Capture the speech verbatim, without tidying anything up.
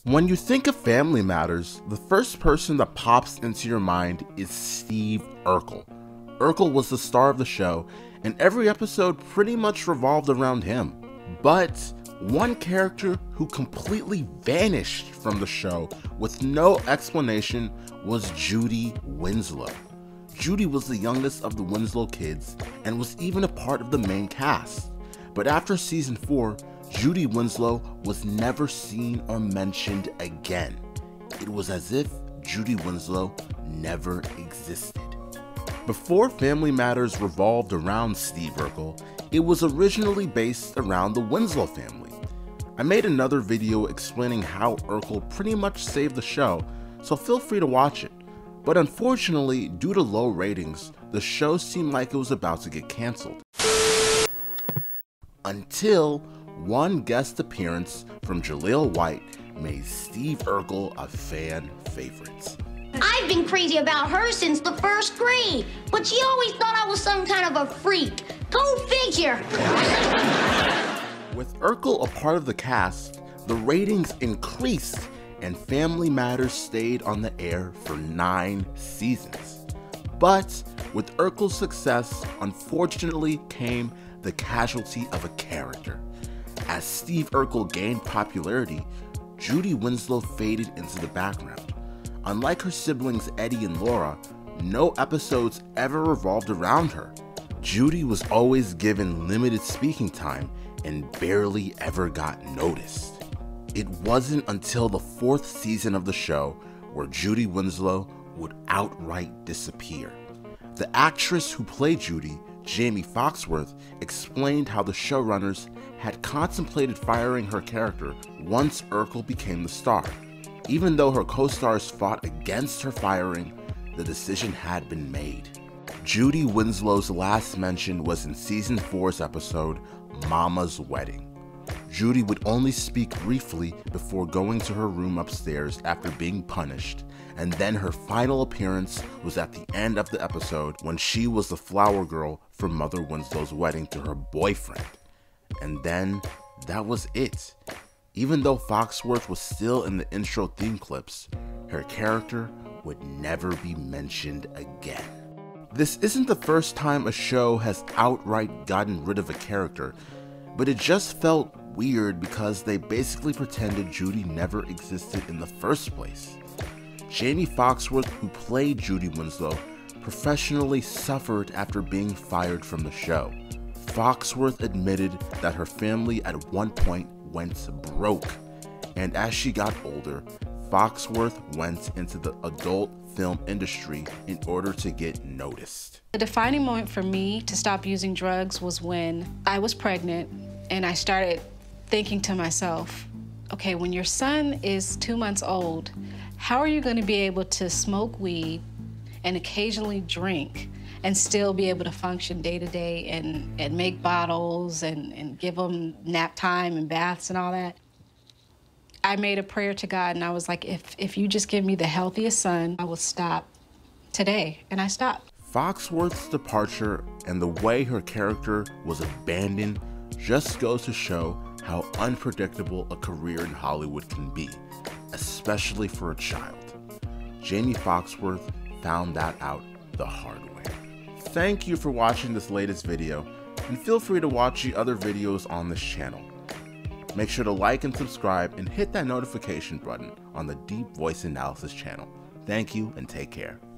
When you think of Family Matters, the first person that pops into your mind is Steve Urkel. Urkel was the star of the show, and every episode pretty much revolved around him. But one character who completely vanished from the show with no explanation was Judy Winslow. Judy was the youngest of the Winslow kids and was even a part of the main cast. But after season four, Judy Winslow was never seen or mentioned again. It was as if Judy Winslow never existed. Before Family Matters revolved around Steve Urkel, it was originally based around the Winslow family. I made another video explaining how Urkel pretty much saved the show, so feel free to watch it. But unfortunately, due to low ratings, the show seemed like it was about to get canceled. Until one guest appearance from Jaleel White made Steve Urkel a fan favorite. I've been crazy about her since the first grade, but she always thought I was some kind of a freak. Go figure! With Urkel a part of the cast, the ratings increased and Family Matters stayed on the air for nine seasons. But with Urkel's success, unfortunately came the casualty of a character. As Steve Urkel gained popularity, Judy Winslow faded into the background. Unlike her siblings Eddie and Laura, no episodes ever revolved around her. Judy was always given limited speaking time and barely ever got noticed. It wasn't until the fourth season of the show where Judy Winslow would outright disappear. The actress who played Judy, Jamie Foxworth, explained how the showrunners had contemplated firing her character once Urkel became the star. Even though her co-stars fought against her firing, the decision had been made. Judy Winslow's last mention was in season four's episode, Mama's Wedding. Judy would only speak briefly before going to her room upstairs after being punished, and then her final appearance was at the end of the episode when she was the flower girl for Mother Winslow's wedding to her boyfriend. And then that was it. Even though Foxworth was still in the intro theme clips, her character would never be mentioned again. This isn't the first time a show has outright gotten rid of a character, but it just felt weird because they basically pretended Judy never existed in the first place. Jamie Foxworth, who played Judy Winslow, professionally suffered after being fired from the show. Foxworth admitted that her family at one point went broke, and as she got older, Foxworth went into the adult film industry in order to get noticed. The defining moment for me to stop using drugs was when I was pregnant and I started thinking to myself, okay, when your son is two months old, how are you going to be able to smoke weed and occasionally drink and still be able to function day to day and, and make bottles and, and give them nap time and baths and all that? I made a prayer to God and I was like, if, if you just give me the healthiest son, I will stop today. And I stopped. Foxworth's departure and the way her character was abandoned just goes to show how unpredictable a career in Hollywood can be, especially for a child. Jamie Foxworth found that out the hard way. Thank you for watching this latest video, and feel free to watch the other videos on this channel. Make sure to like and subscribe and hit that notification button on the Deep Voice Analysis channel. Thank you and take care.